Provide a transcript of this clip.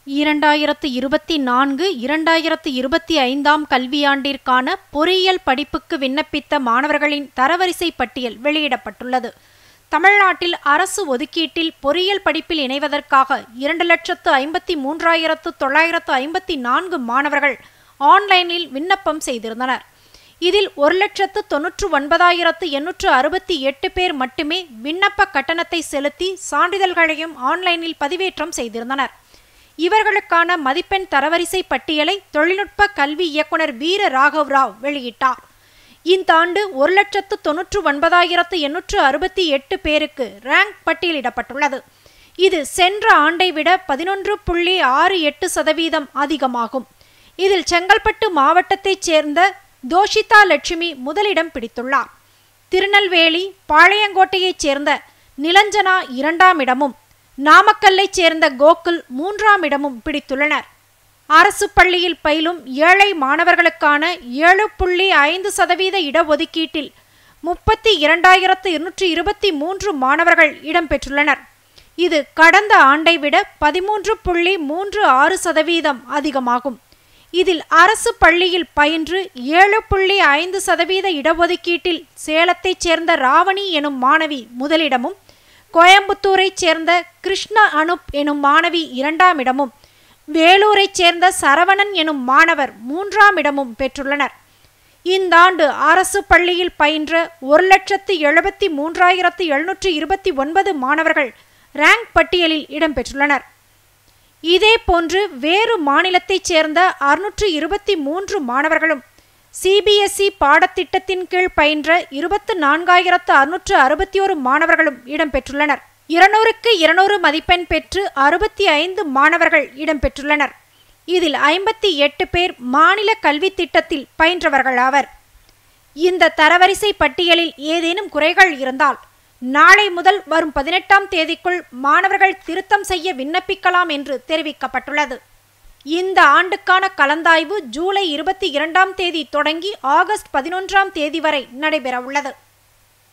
2024-2025 கல்வியாண்டிற்கான பொறியியல் படிப்புக்கு விண்ணப்பித்த மாணவர்களின் தரவரிசை பட்டியல் வெளியிடப்பட்டுள்ளது. தமிழ்நாட்டில் அரசு ஒதுக்கீட்டில் பொறியியல் படிப்பில் இணைவதற்காக 2,53,954 மாணவர்கள் ஆன்லைனில் விண்ணப்பம் செய்திருந்தனர். இதில் 1,99,868 பேர் மட்டுமே விண்ணப்ப கட்டணத்தை செலுத்தி சான்றிதழ்களையும் ஆன்லைனில் பதிவேற்றம் செய்திருந்தனர். இவர்களுக்கான மதிப்பெண் தரவரிசை பட்டியலை தொழில்நுட்ப கல்வி இயக்குனர் வீர ராகவ் ராவ் வெளியிட்டார். இந்த ஆண்டு 1,99,868 பேருக்கு ரேங்க் பட்டியலிடப்பட்டுள்ளது. இது சென்ற ஆண்டை விட 11.68% அதிகமாகும். இதில் செங்கல்பட்டு மாவட்டத்தைச் சேர்ந்த தோஷிதா லட்சுமி முதலிடம் பிடித்துள்ளார். திருநெல்வேலி பாளையங்கோட்டையைச் சேர்ந்த நிலஞ்சனா 2ஆம் இடமும், நாமக்கல்லைச் சேர்ந்த கோகுல் 3ஆம் இடமும் பிடித்துள்ளனர். அரசு பள்ளியில் பயிலும் ஏழை மாணவர்களுக்கான 7.5% இடஒதுக்கீட்டில் 32,223 மாணவர்கள் இடம்பெற்றுள்ளனர். இது கடந்த ஆண்டை விட 13.36% அதிகமாகும். இதில் அரசு பள்ளியில் பயின்று 7.5% இடஒதுக்கீட்டில் சேலத்தைச் சேர்ந்த ராவணி எனும் மாணவி முதலிடமும், கோயம்புத்தூரைச் சேர்ந்த கிருஷ்ண அனுப் எனும் மாணவி 2ஆம் இடமும், வேலூரைச் சேர்ந்த சரவணன் எனும் மாணவர் 3ஆம் இடமும் பெற்றுள்ளனர். இந்த ஆண்டு அரசு பள்ளியில் பயின்ற 1,73,729 மாணவர்கள் ரேங்க் பட்டியலில் இடம்பெற்றுள்ளனர். இதேபோன்று வேறு மாநிலத்தைச் சேர்ந்த 623 மாணவர்களும் சிபிஎஸ்இ பாடத்திட்டத்தின் கீழ் பயின்ற 24,661 மாணவர்களும் இடம்பெற்றுள்ளனர். 200க்கு 200 மதிப்பெண் பெற்று 65 மாணவர்கள் இடம்பெற்றுள்ளனர். இதில் 58 பேர் மாநில கல்வி திட்டத்தில் பயின்றவர்களாவர். இந்த தரவரிசை பட்டியலில் ஏதேனும் குறைகள் இருந்தால் நாளை முதல் வரும் 18ஆம் தேதிக்குள் மாணவர்கள் திருத்தம் செய்ய விண்ணப்பிக்கலாம் என்று தெரிவிக்கப்பட்டுள்ளது. இந்த ஆண்டுக்கான கலந்தாய்வு ஜூலை 22ஆம் தேதி தொடங்கி ஆகஸ்ட் 11ஆம் தேதி வரை நடைபெறவுள்ளது.